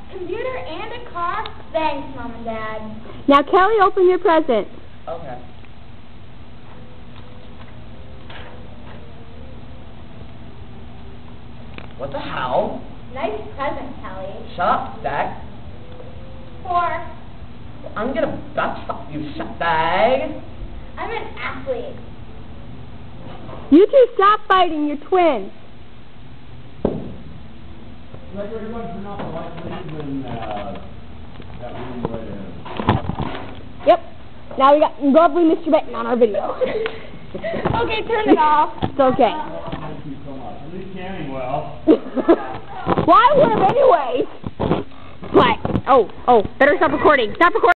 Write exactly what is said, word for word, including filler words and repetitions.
computer and a car. Thanks, Mom and Dad. Now, Kelly, open your present. Okay. What the hell? Nice present, Kelly. Shut up, Zach. Four. I'm gonna butt fuck you, shutbag. I'm an athlete. You two stop fighting, you're twins. Thank you everyone for not the light please, and uh, that room right in. Yep. Now we got lovely Mister Benton on our video. Okay, turn it off. It's okay. Thank you so much. At least canning well. Well, I would have anyways. What? Oh, oh, better stop recording. Stop recording.